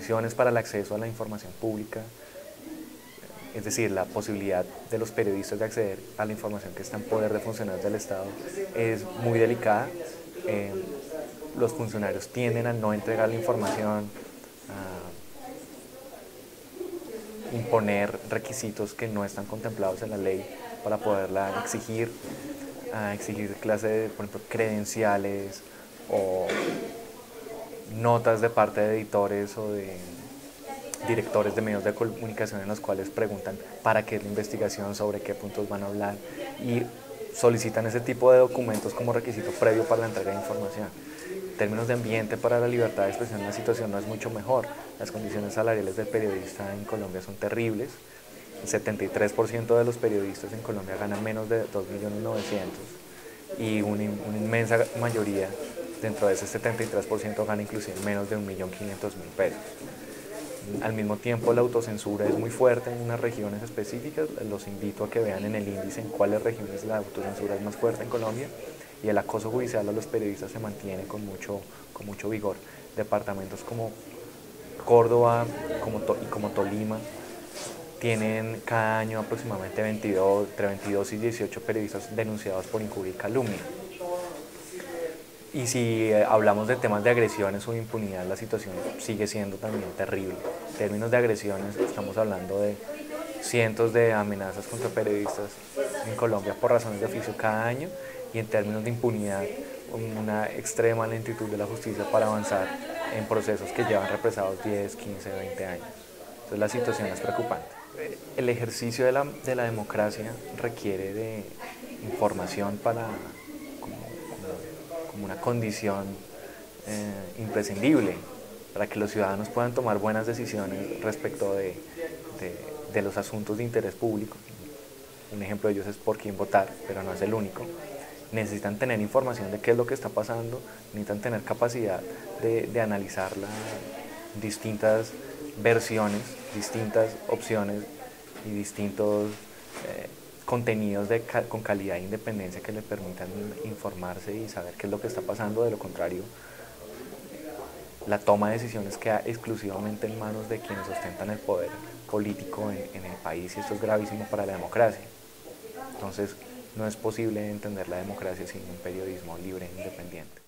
restricciones para el acceso a la información pública, es decir, la posibilidad de los periodistas de acceder a la información que está en poder de funcionarios del Estado es muy delicada. Eh, los funcionarios tienden a no entregar la información, a imponer requisitos que no están contemplados en la ley para poderla exigir, a exigir clase de, por ejemplo, credenciales o notas de parte de editores o de directores de medios de comunicación en los cuales preguntan para qué es la investigación, sobre qué puntos van a hablar y solicitan ese tipo de documentos como requisito previo para la entrega de información. En términos de ambiente para la libertad de expresión, la situación no es mucho mejor. Las condiciones salariales del periodista en Colombia son terribles. El 73% de los periodistas en Colombia ganan menos de 2.900.000 y una inmensa mayoría dentro de ese 73% gana inclusive menos de 1.500.000 pesos. Al mismo tiempo, la autocensura es muy fuerte en unas regiones específicas. Los invito a que vean en el índice en cuáles regiones la autocensura es más fuerte en Colombia, y el acoso judicial a los periodistas se mantiene con mucho vigor. Departamentos como Córdoba y como Tolima tienen cada año aproximadamente entre 22 y 18 periodistas denunciados por injuria y calumnia. Y si hablamos de temas de agresiones o impunidad, la situación sigue siendo también terrible. En términos de agresiones, estamos hablando de cientos de amenazas contra periodistas en Colombia por razones de oficio cada año, y en términos de impunidad, una extrema lentitud de la justicia para avanzar en procesos que llevan represados 10, 15, 20 años. Entonces la situación es preocupante. El ejercicio de la democracia requiere de información como una condición imprescindible para que los ciudadanos puedan tomar buenas decisiones respecto de los asuntos de interés público. Un ejemplo de ellos es por quién votar, pero no es el único. Necesitan tener información de qué es lo que está pasando, necesitan tener capacidad de analizar distintas versiones, distintas opciones y distintos contenidos con calidad e independencia que le permitan informarse y saber qué es lo que está pasando. De lo contrario, la toma de decisiones queda exclusivamente en manos de quienes ostentan el poder político en el país, y esto es gravísimo para la democracia. Entonces, no es posible entender la democracia sin un periodismo libre e independiente.